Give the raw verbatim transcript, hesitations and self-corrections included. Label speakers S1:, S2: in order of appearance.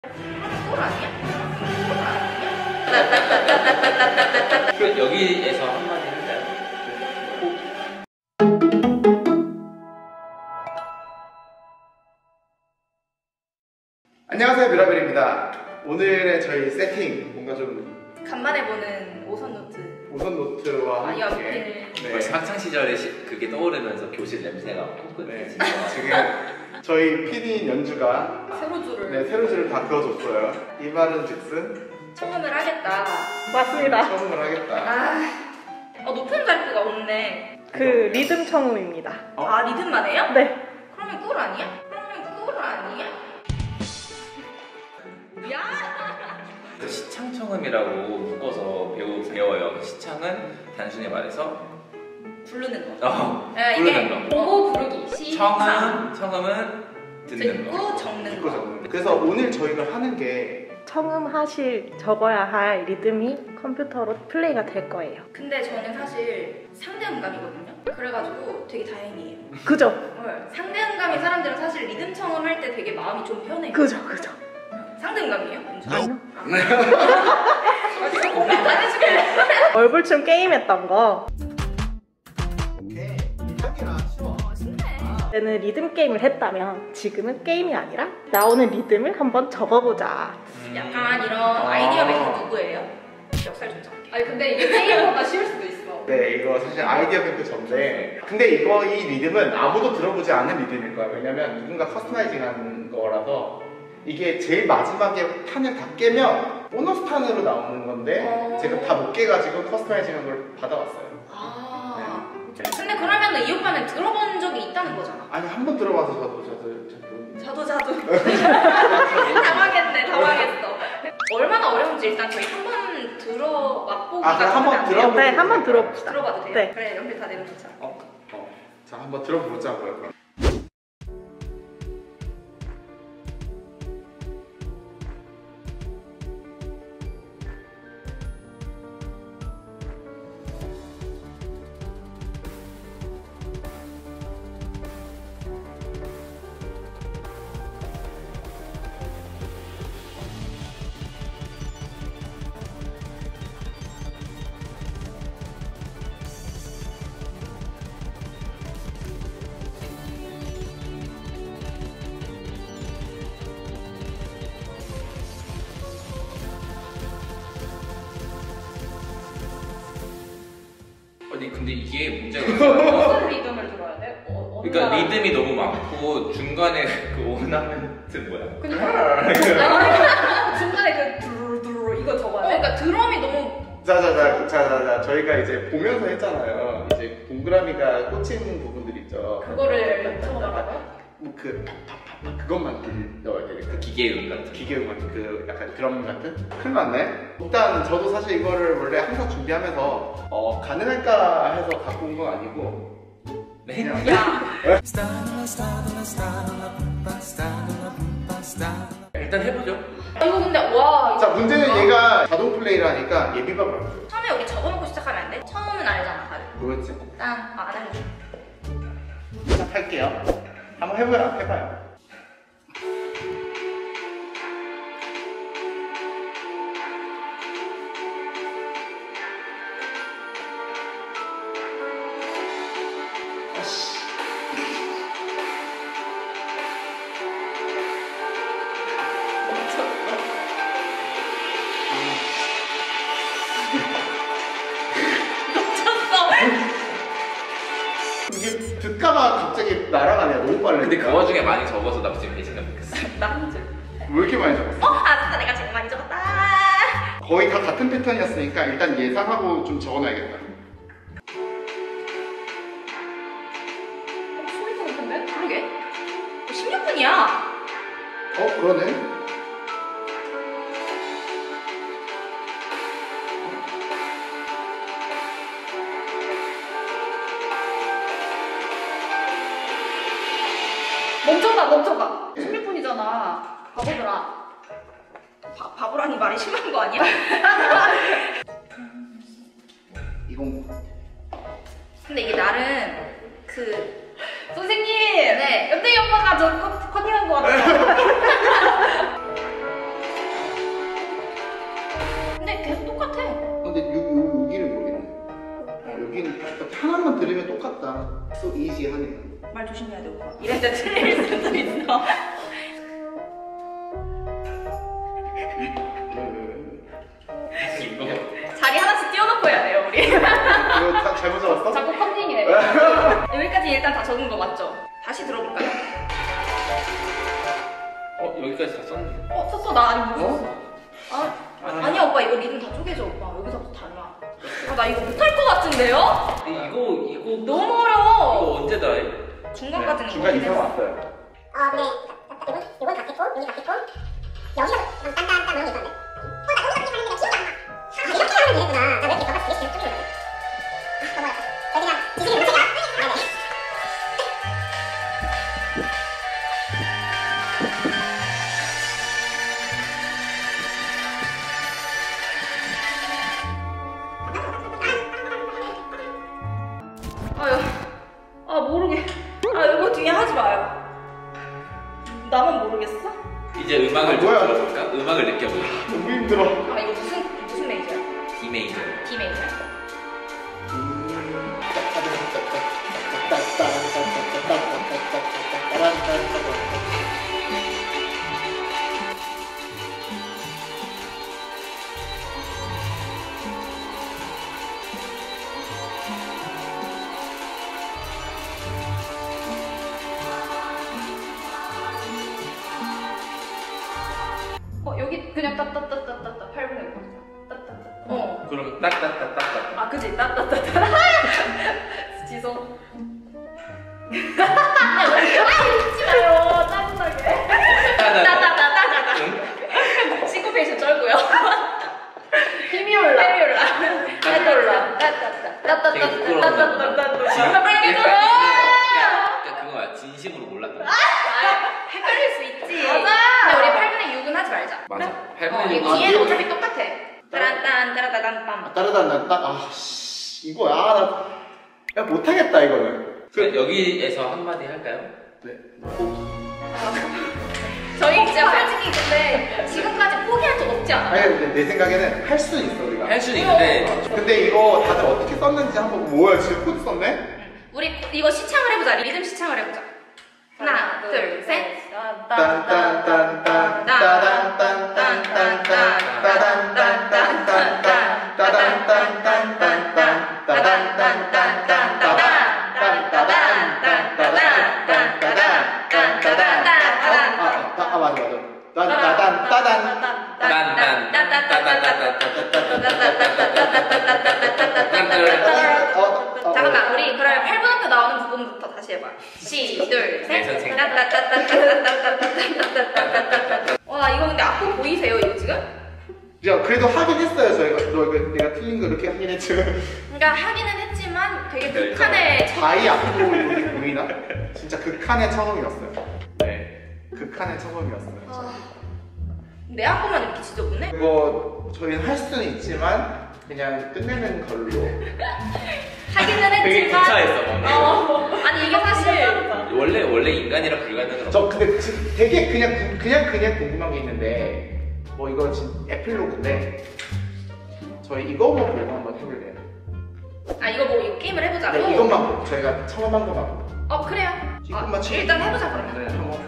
S1: 꿀 아니야?
S2: 꿀 아니야? 여기에서 한마디 해주세요.
S3: 안녕하세요, 미라벨입니다. 오늘의 저희 세팅 뭔가 좀
S1: 간만에 보는 오선 노트.
S3: 오선 노트와
S1: 아,
S3: 함께
S2: 네. 학창 시절에 시, 그게 떠오르면서 교실 냄새가
S3: 네.
S2: 코끝이
S3: 지금 저희 피디인 연주가
S1: 세로줄을
S3: 네, 세로줄을 다 그어줬어요. 이 말은 즉슨
S1: 청음을 하겠다.
S4: 맞습니다.
S3: 처음을 하겠다.
S1: 아, 어, 높은 잘트가 없네.
S4: 그 리듬 청음입니다.
S3: 어?
S1: 아, 리듬만 해요?
S4: 네.
S1: 그러면 꿀 아니야? 그러면 꿀 아니야? 야!
S2: 시창청음이라고 묶어서 배우, 배워요. 시창은 단순히 말해서
S1: 부르는 거.
S2: 어,
S1: 네, 이게
S2: 부르는 거.
S1: 보고 부르기. 시창.
S2: 청음, 청음은 듣는 거.
S1: 듣고 적는
S3: 듣고
S1: 거.
S3: 적는 거. 그래서 오늘 저희가 하는 게
S4: 청음하실 적어야 할 리듬이 컴퓨터로 플레이가 될 거예요.
S1: 근데 저는 사실 상대음감이거든요. 그래가지고 되게 다행이에요.
S4: 그죠?
S1: 네, 상대음감인 사람들은 사실 리듬 청음할 때 되게 마음이 좀 편해요.
S4: 그죠, 그죠.
S1: 상대음감이에요?
S4: 아니요.
S1: 이거 공감 안 해주길래.
S4: 얼굴춤 게임했던 거.
S3: 오케이. 이야기나 쉬워.
S4: 그때는 리듬 게임을 했다면 지금은 게임이 아니라 나오는 리듬을 한번 적어보자.
S1: 약간 이런 아이디어 뱅크 누구예요? 역살 좀 적게.
S5: 아니 근데 이게 게임보다 쉬울 수도 있어.
S3: 네, 이거 사실 아이디어 뱅크 전데 근데 이거 이 리듬은 아무도 들어보지 않은 리듬일 거예요. 왜냐면 누군가 커스터마이징한 거라서 이게 제일 마지막에 탄을 다 깨면 보너스 탄으로 나오는 건데
S1: 어...
S3: 제가 다 못 깨가지고 커스터마이징한 걸 받아왔어요.
S1: 아. 네. 근데 그러면 이 오빠는 들어본 적이 있다는 거잖아.
S3: 아니 한 번 들어봐서 저도 저도 저도
S1: 자도 자도. 당황했네, 당황했어. 얼마나 어려운지 일단 저희 한번 들어 맛보기가
S3: 아, 그럼 한번 들어보고
S4: 네, 한번 들어봅시다.
S1: 들어봐도 돼요?
S4: 네.
S1: 그래, 연필 다 내려놓자.
S3: 어? 어. 자, 한번 들어보자고요. 그럼.
S2: 아니 근데 이게 문제가 있어요.
S5: 무슨 리듬을 들어야 돼? 어, 어느
S2: 그러니까
S5: 나라?
S2: 리듬이 너무 많고 중간에 그 오나멘트 뭐야?
S5: 그니까 중간에 그 두루두루 이거
S1: 어,
S5: 적어야 돼?
S1: 그러니까 드럼이 너무
S3: 자자자 자자자 저희가 이제 보면서 했잖아요. 이제 동그라미가 꽂힌 부분들 있죠.
S5: 그거를 적어라고?
S3: 뭐그 그것만 넣어야 돼. 그
S2: 기계음 같은.
S3: 기계 음악 그 약간 드럼 같은? 큰일 났네. 일단 저도 사실 이거를 원래 항상 준비하면서 어 가능할까 해서 갖고 온 건 아니고
S2: 네.
S3: 그냥
S2: 일단 해보죠.
S1: 이거 근데 와
S3: 자
S1: 이거
S3: 문제는 얘가 자동 플레이를 하니까 예비bab을 안 줘.
S1: 처음에 우리 적어놓고 시작하면 안 돼? 처음은 알잖아 다들.
S3: 뭐였지?
S1: 일단 아, 안 알려줘.
S3: 시작할게요. 한번 해봐요. 해봐요. 이게 듣다가 갑자기 날아가네. 너무 빨리.
S2: 근데 그 와중에 많이 적어서 나 지금 배신감 느꼈어.
S1: 나 줄.
S3: 왜 이렇게 많이 적었어?
S1: 어? 아 진짜 내가 제일 많이 적었다.
S3: 거의 다 같은 패턴이었으니까 일단 예상하고 좀 적어놔야겠다.
S1: 어, 소리가 높은데? 그러게. 어, 십육 분이야.
S3: 어? 그러네.
S5: 멈춰봐 멈춰봐 십육 분이잖아 바보들아.
S1: 바, 바보라니 말이 심한 거 아니야?
S3: 이건
S1: 근데 이게 나름 그
S5: 선생님!
S1: 네.
S5: 연대희 오빠가 저 커, 커팅한 거 같아요.
S3: 사람만 들으면 똑같다. So easy 하네요.
S1: 말 조심해야 돼 오빠. 이랬는데 틀릴 수도 있어.
S2: 이거
S1: 자리 하나씩 띄워놓고 해야 돼요 우리.
S3: 이거 다 잘못 잡았어?
S5: 자꾸 컨닝이래.
S1: 여기까지 일단 다 적은 거 맞죠? 다시 들어볼까요?
S2: 어 여기까지 다 썼는데.
S1: 어 썼어 나 아직 못 썼어. 아 아니야 오빠 이거 리듬 다 쪼개져 오빠. 여기서부터 달라. 아 나 이거 못할 것 같은데요?
S2: 근데 이거 이거
S1: 너무 어려워.
S2: 이거 언제 다 해?
S1: 중간까지는
S3: 네, 중간 이상
S1: 거의
S3: 왔어요.
S6: 어, 네. 이건, 이건 바뀌고, 여기 바뀌고, 여기서 딴, 딴, 딴, 이런 게 있었는데. 어, 나 여기서 그렇게 하는 게 기억이 안 나. 아, 이렇게 하면 되겠구나. 나 왜 이렇게 너가 되게 계속 쫓기는 거야? 아, 넘어갔어. 저 그냥 지식을 못 챙겨. 네네.
S1: 아유, 아 모르게. 아 이거 뒤에 하지 마요. 나만 모르겠어?
S2: 이제 음악을
S3: 아,
S2: 좀
S3: 뭐야?
S2: 들어볼까? 음악을 느껴볼까?
S3: 너무 힘들어.
S1: 아 이거 무슨 무슨 메이저야?
S2: D 메이저.
S1: D 메이저야? 어 여기 그냥 따따따따따따 팔 분의 오 따따따. 어.
S2: 그럼 딱딱딱딱딱.
S1: 아 그지 따따따따. 지성. 아 웃지 마요 짜증나게. 따따따따따따. 싱코페이션 쩔고요. 힘이 올라. 힘이 올라. 힘이 올라. 따따따.
S2: 되게 부끄러워.
S1: 따따따따따따. 빨개져.
S2: 그러니까 그거야. 진심으로 몰랐다.
S1: 헷갈릴 수 있지.
S5: 맞아.
S1: 근데 우리 팔 분의 육은 하지 말자.
S2: 맞아.
S1: 어,
S2: 팔분의
S1: 이거
S3: 아,
S1: 뒤에는
S3: 이거-
S1: 어차피 똑같아. 따란딴 따라따단 빰.
S3: 따르단 딱, 아, 씨. 이거야. 나, 야, 못하겠다, 이거는.
S2: 그 여기에서 한마디 할까요?
S3: 네.
S1: 저희 진짜 솔직히 근데 지금까지 포기한 적 없지 않아?
S3: 아니, 근데 내 생각에는 할 수 있어, 우리가.
S2: 할 수는 있는데
S3: 근데 이거 다들 어떻게 썼는지 한번, 뭐야, 진짜 코드 썼네?
S1: 우리 이거 시창을 해보자. 리듬 시창을 해보자. 하나, 둘, 셋.
S3: 아, 맞아, 맞아. 따단, 따단.
S1: 잠깐만 우리 그러면 팔 분음표 나오는 부분부터 다시 해봐. 시, 둘,
S2: 네,
S1: 셋.
S2: 선생님.
S1: 와 이거 근데 앞으로 보이세요 이거 지금?
S3: 야, 그래도 하긴 했어요, 저희가. 너 이거 내가 틀린 거 이렇게 하긴 했지만.
S1: 그러니까 하기는 했지만 되게 극한의
S3: 바위 앞으로 이렇게 보이나? 진짜 극한의 처음이었어요.
S2: 네.
S3: 극한의 처음이었어요.
S1: 아, 내 학교만 이렇게 지저분해?
S3: 이거 저희는 할 수는 있지만 그냥 끝내는 걸로.
S1: 하기는
S2: 되게
S1: 했지만
S2: 구차했어. 방금.
S1: 어, 아니 이게 사실
S2: 원래 원래 인간이라 불가능한
S3: 저 근데 지- 되게 그냥 궁- 그냥 그냥 궁금한 게 있는데 뭐 이거 지금 에필로그인데 저희 이거만 보고 한번 해볼래요?
S1: 아 이거 뭐 이거 게임을 해보자고?
S3: 네, 이것만 보고 저희가 처음 한 것만 보고.
S1: 어 그래요.
S3: 이것만
S1: 아,
S3: 치고.
S1: 일단 해보자 그러면.
S3: 네, 한번